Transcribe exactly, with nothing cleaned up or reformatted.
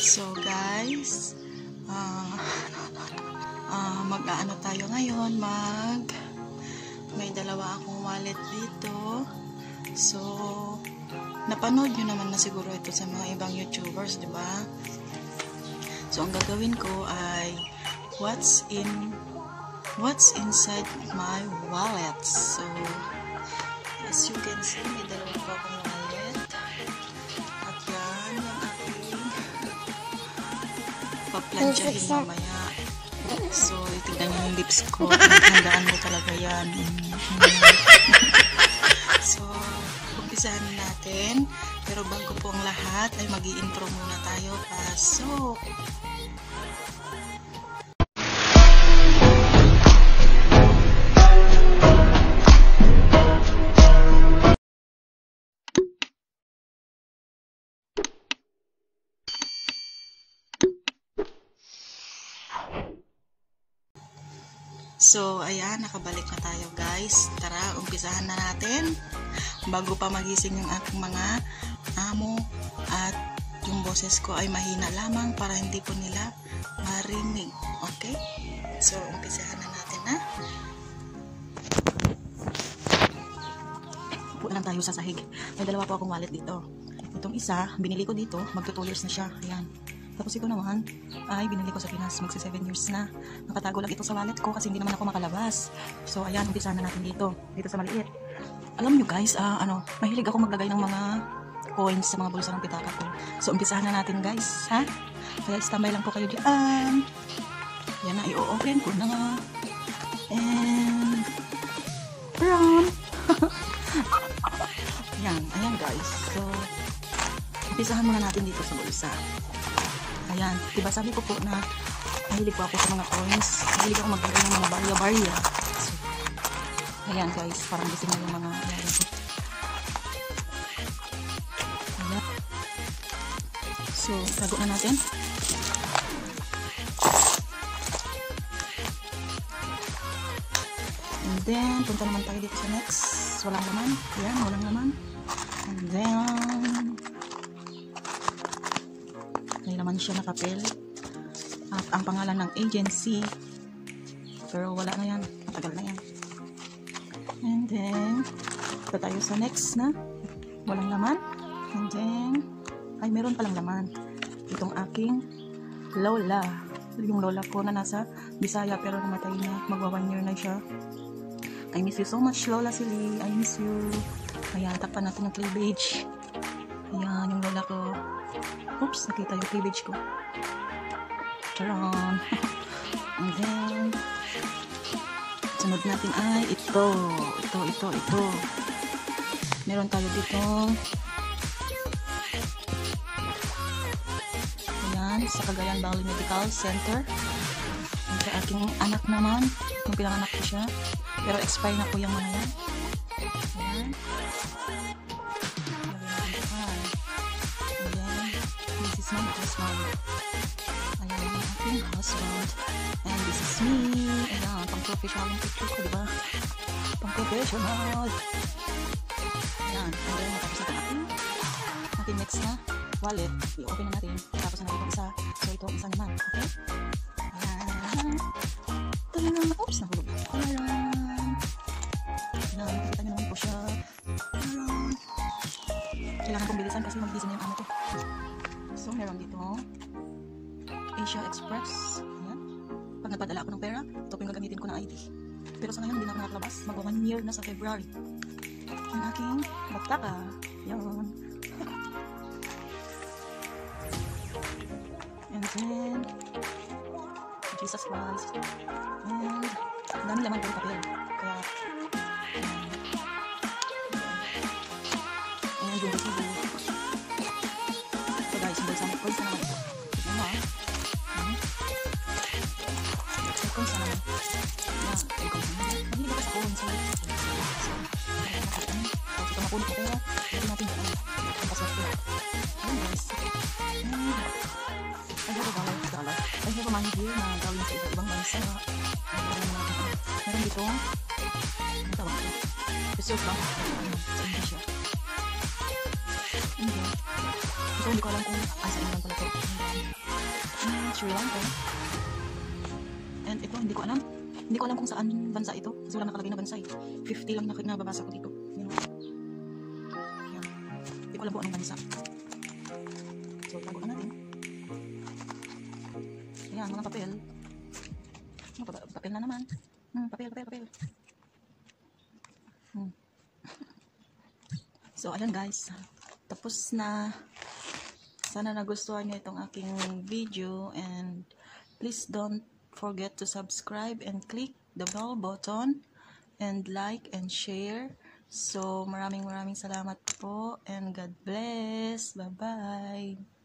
So guys, uh, uh, mag-aano tayo ngayon, mag may dalawa akong wallet dito. So napanood nyo naman na siguro ito sa mga ibang YouTubers, di ba? So ang gagawin ko ay what's in what's inside my wallet. So as you can see, may dalawa po akong wallet. At yan, yung aking paplansyahin mamaya. So, itignan nyo yung lips ko. Handaan mo talaga yan. So, umpisahan natin. Pero bago po ang lahat, ay mag-i-intro muna tayo. Pasok! So, ayan, nakabalik na tayo guys. Tara, umpisahan na natin. Bago pa magising yung aking mga amo at yung boses ko ay mahina lamang para hindi po nila marinig. Okay? So, umpisahan na natin na. Upo lang tayo sa sahig. May dalawa po akong wallet dito. Itong isa, binili ko dito. Magto two years na siya. Ayan. Tapos ito naman ay binili ko sa Pinas, magsi seven years na. Nakatago lang ito sa wallet ko kasi hindi naman ako makalabas. So ayan, umpisa na natin dito, dito sa maliit. Alam nyo guys, uh, ano, mahilig ako maglagay ng mga coins sa mga bulsa ng pitaka ko. So umpisahan na natin guys, ha? Kaya standby lang po kayo diyan. Yan na, i-open ko na. And brown. Ayan, ayan guys. So umpisahan muna natin dito sa bulsa. Ayan, diba sabi ko po na mahilig po ako sa mga coins. Mahilig ako maglagay ng mga barya-barya. So, ayan guys, parang gusto nyo yung mga ayan. Ayan. So, tago na natin. And then, punta naman tayo dito sa next. Walang laman. Ayan, walang laman. And then, may naman siya na papel at ang pangalan ng agency, pero wala na yan, matagal na yan. And then ito tayo sa next na walang laman. And then ay meron palang laman, itong aking lola, yung lola ko na nasa Bisaya pero namatay na, magwa one year na siya. I miss you so much Lola Silly, I miss you. Ayan, takpan natin ng cleavage. Ayan, yung lola ko. Oops, nakita yung cleavage ko. Charon. And then, sunod natin ay ito. Ito, ito, ito. Meron tayo dito. Ayan, sa Cagayan Valley Medical Center. And sa aking anak naman, kung pinanganak ko siya. Pero expire na po yung mga yan. Ayan. This is my husband. Ayan, ang aking husband. And this is me. Ayan, pang professional yung picture ko, diba? Pang professional. Ayan, and then natapos natin ating ating next na wallet. I-open na natin. Tapos na natin isa. So ito, isa naman. Okay? Ayan. Talagang, oops, nahulog. Ayan. Ayan, nakikita nyo naman po siya. Ayan. Kailangan kong bilisan kasi mag-busy na yung amo ko. So, meron dito Asia Express. Ayan. Pag nagpadala ako ng pera, ito po yung gagamitin ko na I D. Pero sa ngayon, hindi na ako nakalabas. Mag one year na sa February. Ang aking bataka. Ayan. And then, Jesus Christ. And, ang dami laman ng papel. Kaya, ayan. And yung resibo. Guys, yung bulsa ng coins na naman ito. Tignan mo ah. Hmm. Yung coins na naman. Yan, yung coins na naman. Mahilig ako sa coins. So, ayan na natin. So, ito mapunit na pera. Pwede natin dyan. Ang password ko. Ayan guys. I have a dollar. dollar. I have a money here na gawin sa iba't ibang bansa. Meron dito. Ang tawag ko. Reserve lang. Sa Indonesia. Hindi. So, hindi ko alam kung asa ilan pala ito. Sri Lanka. And ito, hindi ko alam. Hindi ko alam kung saan bansa ito. Kasi wala nakalagay na bansa eh. fifty lang na nababasa ko dito. Yan. Yan. Hindi ko alam kung anong bansa. So, tago na natin. Ayan, mga papel. Oh, pa papel na naman. Hmm, papel, papel, papel. Hmm. So, ayan guys. Tapos na. Sana nagustuhan niyo itong aking video. And please don't forget to subscribe and click the bell button. And like and share. So, maraming maraming salamat po. And God bless. Bye-bye.